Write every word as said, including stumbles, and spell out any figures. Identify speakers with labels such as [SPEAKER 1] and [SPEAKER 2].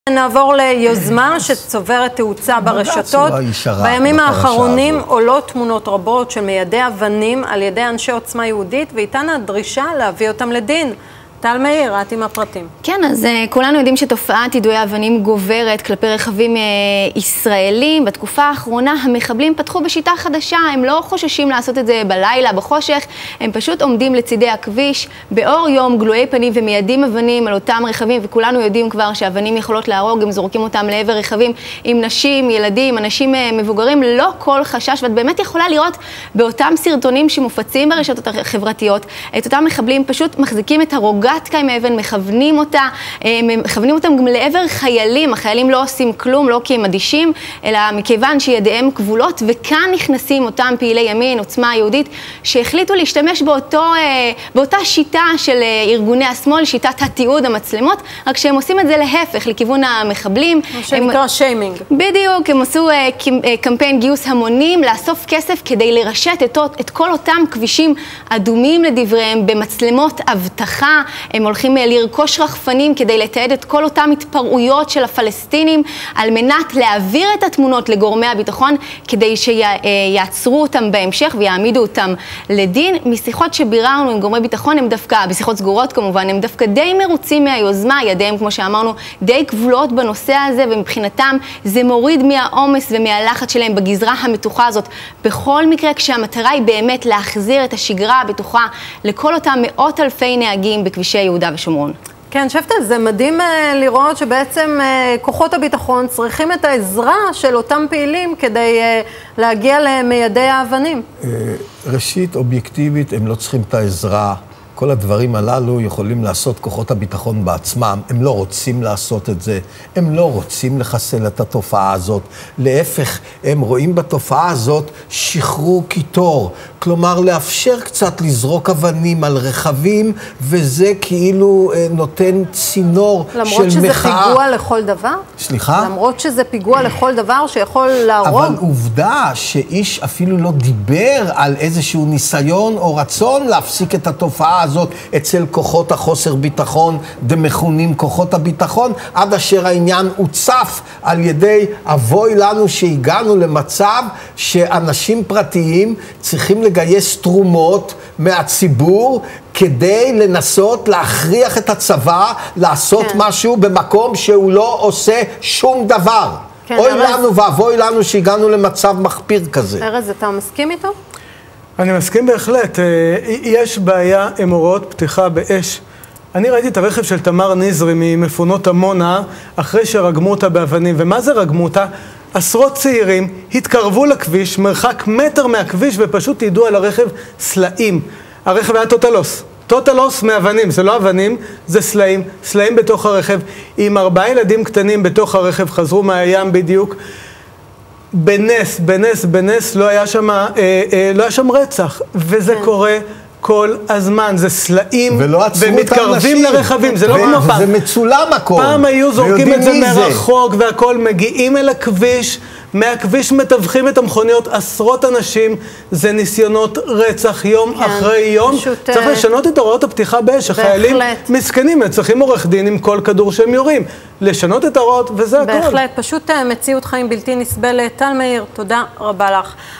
[SPEAKER 1] נעבור ליוזמה שצוברת תאוצה ברשתות. בימים האחרונים עולות תמונות רבות של מיידי אבנים על ידי אנשי עוצמה יהודית, ואיתן הדרישה להביא אותם לדין. טל מאיר, את עם הפרטים.
[SPEAKER 2] כן, אז uh, כולנו יודעים שתופעת יידויי אבנים גוברת כלפי רכבים uh, ישראלים. בתקופה האחרונה המחבלים פתחו בשיטה חדשה, הם לא חוששים לעשות את זה בלילה, בחושך, הם פשוט עומדים לצידי הכביש, באור יום, גלויי פנים ומיידים אבנים על אותם רכבים, וכולנו יודעים כבר שאבנים יכולות להרוג, הם זורקים אותם לעבר רכבים עם נשים, ילדים, אנשים uh, מבוגרים, לא כל חשש, ואת באמת יכולה לראות באותם סרטונים שמופצים ברשתות החברתיות, את אותם מחבלים פשוט מחזיקים את הרוגה עם האבן, מכוונים אותה, מכוונים אותם גם לעבר חיילים. החיילים לא עושים כלום, לא כי הם אדישים, אלא מכיוון שידיהם כבולות, וכאן נכנסים אותם פעילי ימין, עוצמה יהודית, שהחליטו להשתמש באותו, באותה שיטה של ארגוני השמאל, שיטת התיעוד, המצלמות, רק שהם עושים את זה להפך, לכיוון המחבלים.
[SPEAKER 1] מה שנקרא שיימינג.
[SPEAKER 2] בדיוק, הם עשו קמפיין גיוס המונים, לאסוף כסף כדי לרשת את, את כל אותם כבישים אדומים לדבריהם, במצלמות אבטחה. הם הולכים לרכוש רחפנים כדי לתעד את כל אותם התפרעויות של הפלסטינים, על מנת להעביר את התמונות לגורמי הביטחון, כדי שיעצרו אותם בהמשך ויעמידו אותם לדין. משיחות שביררנו עם גורמי ביטחון, הם דווקא, בשיחות סגורות כמובן, הם דווקא די מרוצים מהיוזמה, ידיהם, כמו שאמרנו, די כבולות בנושא הזה, ומבחינתם זה מוריד מהעומס ומהלחץ שלהם בגזרה המתוחה הזאת. בכל מקרה, כשהמטרה היא באמת להחזיר את השגרה הבטוחה לכל אותם מאות אלפי נהגים בכבישי יהודה ושומרון.
[SPEAKER 1] כן, שפטל, זה מדהים uh, לראות שבעצם uh, כוחות הביטחון צריכים את העזרה של אותם פעילים כדי uh, להגיע למיידי האבנים.
[SPEAKER 3] Uh, ראשית, אובייקטיבית, הם לא צריכים את העזרה. כל הדברים הללו יכולים לעשות כוחות הביטחון בעצמם. הם לא רוצים לעשות את זה. הם לא רוצים לחסל את התופעה הזאת. להפך, הם רואים בתופעה הזאת שחרור קיטור. כלומר, לאפשר קצת לזרוק אבנים על רכבים, וזה כאילו אה, נותן צינור של מחאה.
[SPEAKER 1] למרות שזה פיגוע לכל דבר?
[SPEAKER 3] סליחה?
[SPEAKER 1] למרות שזה פיגוע לכל דבר שיכול להרוג?
[SPEAKER 3] אבל עובדה שאיש אפילו לא דיבר על איזשהו ניסיון או רצון להפסיק את התופעה הזאת אצל כוחות החוסר ביטחון, דמכונים כוחות הביטחון, עד אשר העניין הוצף על ידי אבוי לנו שהגענו למצב שאנשים פרטיים צריכים לגייס תרומות מהציבור כדי לנסות להכריח את הצבא לעשות כן. משהו במקום שהוא לא עושה שום דבר. כן, אוי ארז... לנו ואבוי לנו שהגענו למצב מחפיר כזה.
[SPEAKER 1] ארז, אתה מסכים איתו?
[SPEAKER 4] אני מסכים בהחלט. יש בעיה עם הוראות פתיחה באש. אני ראיתי את הרכב של תמר נזרי ממפונות עמונה אחרי שרגמו אותה באבנים. ומה זה רגמו אותה? עשרות צעירים התקרבו לכביש, מרחק מטר מהכביש, ופשוט ידעו על הרכב סלעים. הרכב היה טוטלוס. טוטלוס מאבנים, זה לא אבנים, זה סלעים. סלעים בתוך הרכב. עם ארבעה ילדים קטנים בתוך הרכב, חזרו מהים בדיוק. בנס, בנס, בנס, לא היה שם, אה, אה, לא היה שם רצח. וזה כן. קורה כל הזמן, זה סלעים ומתקרבים לרכבים, זה לא כמו פעם.
[SPEAKER 3] זה מצולם הכל.
[SPEAKER 4] פעם היו זורקים את זה מרחוק והכל, מגיעים אל הכביש, מהכביש מתווכים את המכוניות, עשרות אנשים, זה ניסיונות רצח יום כן, אחרי יום. פשוט... צריך לשנות את הוראות הפתיחה באש, החיילים מסכנים, צריכים עורך דין עם כל כדור שהם יורים. לשנות את ההוראות וזה הכל.
[SPEAKER 1] בהחלט, פשוט מציאות חיים בלתי נסבלת. טל מאיר, תודה רבה לך.